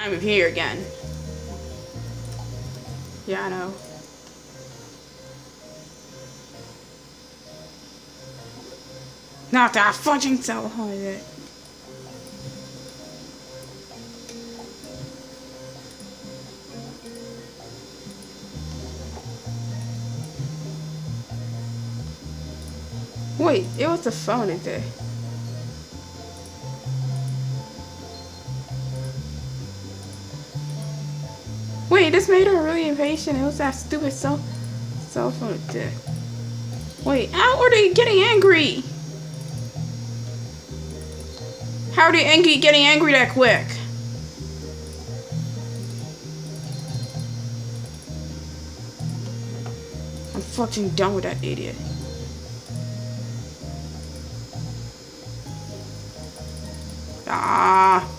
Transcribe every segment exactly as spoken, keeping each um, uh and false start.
I'm here again. Yeah, I know. Not that fucking cell holiday. Wait, it was the phone today. Wait, this made her really impatient. It was that stupid cell cell phone today. Wait, how are they getting angry? How are they angry getting angry that quick? I'm fucking done with that idiot. Ah.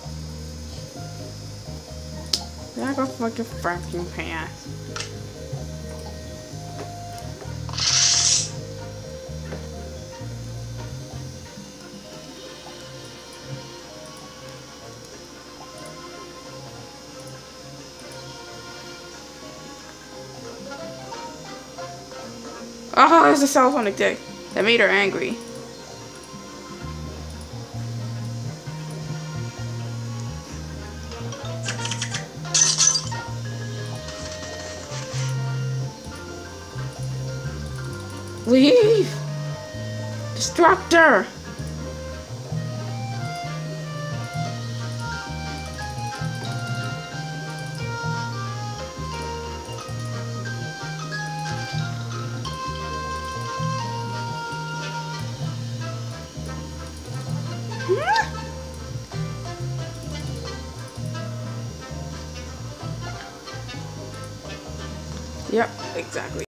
I got fucking fucking pants. Oh, it's a cell phone dick that made her angry. Leave! Destructor! Yep, exactly.